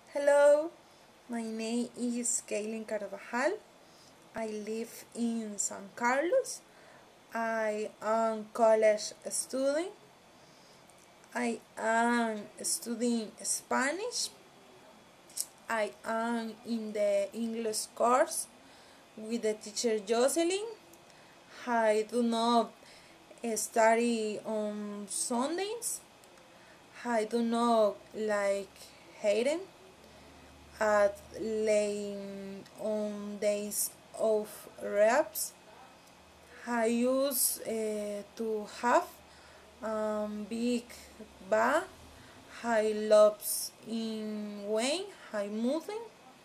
Hello, my name is Kaylin Carvajal. I live in San Carlos. I am college student. I am studying Spanish. I am in the English course with the teacher Jocelyn. I do not study on Sundays. I do not like hating at laying on days of reps. I used to have big bag. I loves in Wayne. I moving.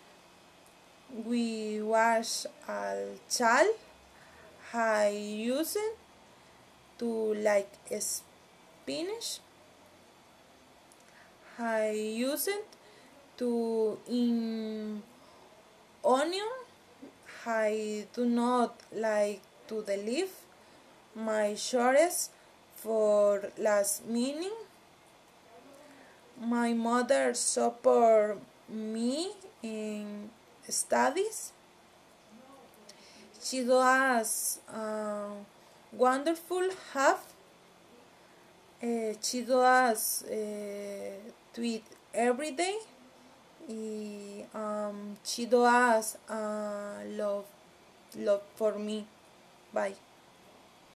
We wash al chal. I use it to like spinach. I use it to in onion. I do not like to the leaf my shorts for last minute. My mother support me in studies. She does wonderful have. She does tweet every day. She does love for me. Bye.